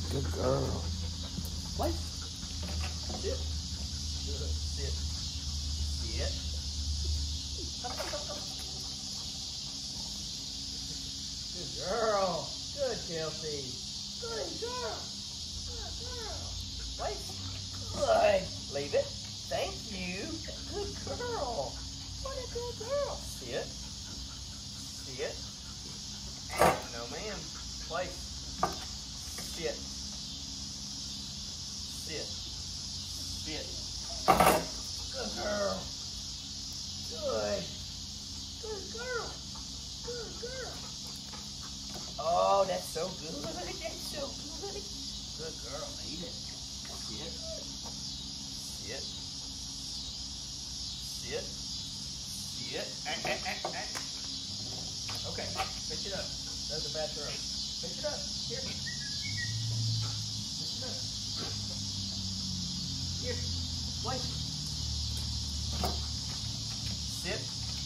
Good girl. Play. Sit. Good. Sit. Sit. Good girl. Good, Chelsea. Good girl. Good girl. Play. Good. Leave it. Thank you. Good girl. What a good girl. Sit. Sit. No, ma'am. Play. Sit. Sit. Sit. Good girl. Good. Good girl. Good girl. Oh, that's so good. That's so good. Good girl. Eat it. Sit. Sit. Sit. Sit. Okay. Pick it up. There's the bathroom. Pick it up. Here. Pick it up. Here. Place it. Sit.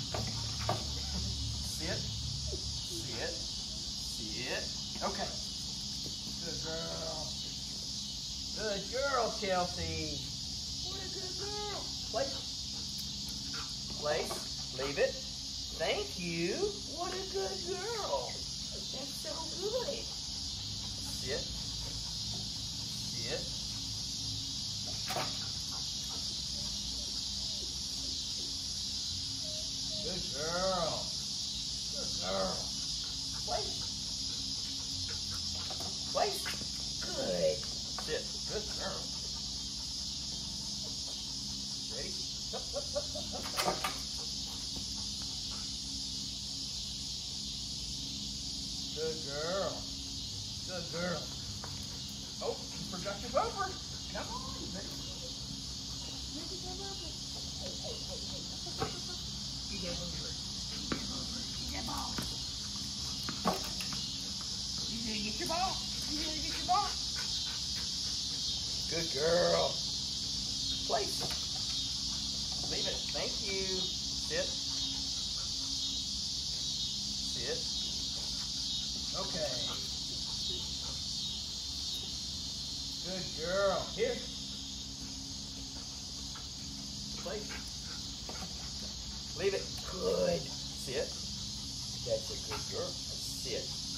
Sit. Sit. Sit. Okay. Good girl. Good girl, Chelsea. What a good girl. Place. Place. Leave it. Thank you. What a good girl. That's so good. Sit. Sit. Good girl. Good girl. Wait. Wait. Good. Sit. Good girl. Ready? Up, up, up, up, up. Good girl. Good girl. Oh, you forgot your bumper. Come on, baby. Look at your bumper. Hey. Get that bumper. Get that ball. You didn't get your ball. You didn't get your ball. Good girl. Place. Leave it. Thank you. Sit. Sit. Okay. Good girl. Here. Place. Leave it. Good. Sit. That's a good girl. Sit.